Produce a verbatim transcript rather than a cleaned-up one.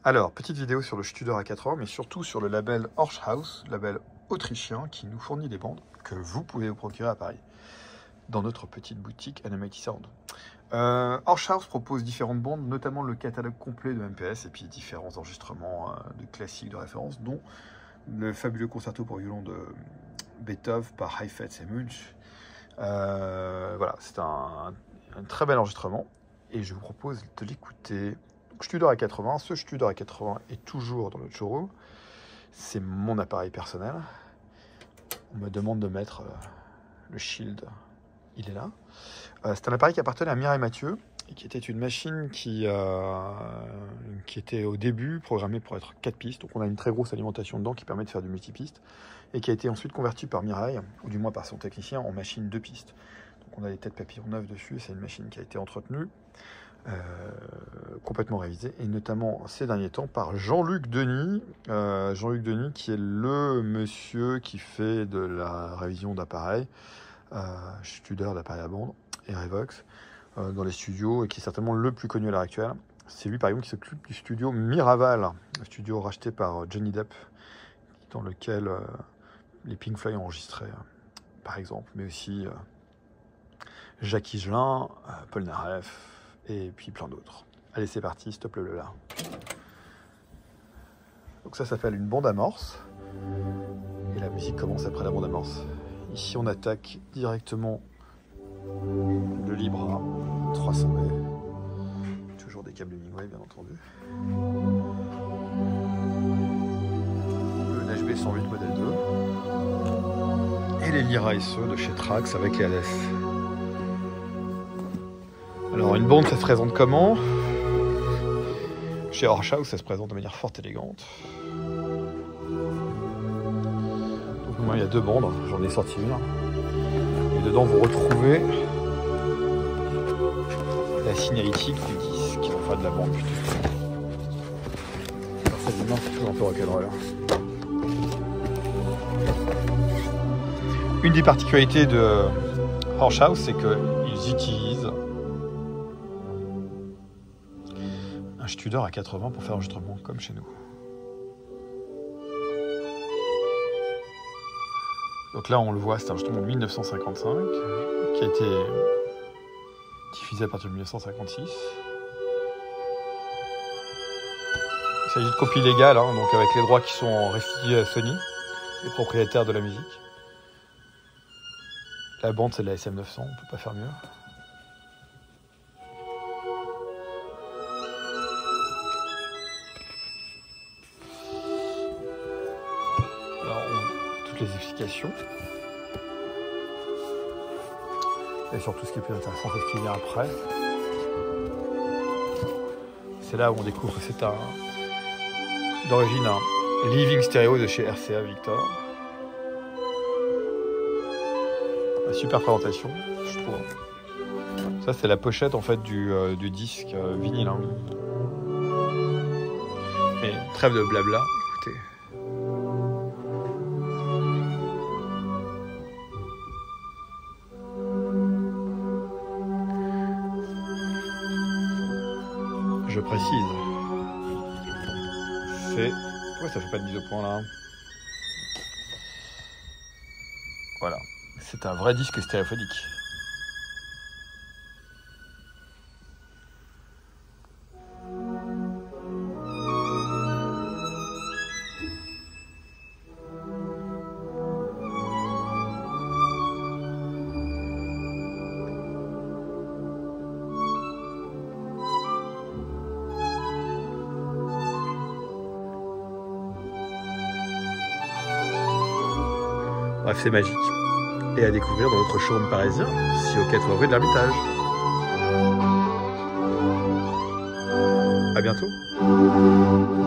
Alors, petite vidéo sur le Studer A quatre-vingts, mais surtout sur le label Horschhaus, label autrichien qui nous fournit des bandes que vous pouvez vous procurer à Paris, dans notre petite boutique Animaty Sound. Euh, Horschhaus propose différentes bandes, notamment le catalogue complet de M P S et puis différents enregistrements euh, de classiques de référence, dont le fabuleux concerto pour violon de Beethoven par Heifetz et Munch. Euh, voilà, c'est un, un très bel enregistrement et je vous propose de l'écouter. Studer A quatre-vingts, ce Studer A quatre-vingts est toujours dans notre showroom. C'est mon appareil personnel. On me demande de mettre euh, le shield, il est là. Euh, c'est un appareil qui appartenait à Mireille Mathieu et qui était une machine qui, euh, qui était au début programmée pour être quatre pistes. Donc on a une très grosse alimentation dedans qui permet de faire du multipiste et qui a été ensuite convertie par Mireille, ou du moins par son technicien, en machine deux pistes. Donc on a des têtes papillons neuves dessus. C'est une machine qui a été entretenue. Euh, complètement révisé, et notamment ces derniers temps par Jean-Luc Denis. Euh, Jean-Luc Denis qui est le monsieur qui fait de la révision d'appareils, euh, Studer d'appareils à bande et Revox euh, dans les studios, et qui est certainement le plus connu à l'heure actuelle. C'est lui par exemple qui s'occupe du studio Miraval, un studio racheté par Johnny Depp, dans lequel euh, les Pink Floyd ont enregistré euh, par exemple, mais aussi euh, Jacques Higelin, euh, Paul Naref, et puis plein d'autres. Allez, c'est parti, stop le là. Donc ça s'appelle une bande amorce. Et la musique commence après la bande amorce. Ici, on attaque directement le Libra trois cents V. Toujours des câbles Hemingway, bien entendu. Le N H B cent huit modèle deux. Et les Lyra S E de chez Trax avec les Hades. Alors une bande, ça se présente comment? Chez Horschhaus, ça se présente de manière fort élégante. Donc moi, il y a deux bandes, j'en ai sorti une. Et dedans, vous retrouvez la signalétique du disque, enfin de la bande plutôt. Alors ça, évidemment, c'est toujours un peu rock'n'roll. Une des particularités de Horschhaus, c'est qu'ils utilisent un Studer A quatre-vingts pour faire l'enregistrement comme chez nous. Donc là on le voit, c'est un enregistrement de mille neuf cent cinquante-cinq qui a été diffusé à partir de mille neuf cent cinquante-six. Il s'agit de copies légales, hein, donc avec les droits qui sont restitués à Sony, les propriétaires de la musique. La bande c'est de la S M neuf cents, on peut pas faire mieux. Les explications et surtout ce qui est plus intéressant, c'est ce qui vient après. C'est là où on découvre que c'est un d'origine un Living Stereo de chez R C A Victor. Une super présentation, je trouve. Ça c'est la pochette en fait du, euh, du disque euh, vinyle, hein. Mais trêve de blabla, écoutez. Je précise, c'est... Pourquoi ça fait pas de mise au point là? Voilà, c'est un vrai disque stéréophonique. Bref, c'est magique. Et à découvrir dans notre showroom parisien, si au quatre rue de l'Ermitage. À bientôt.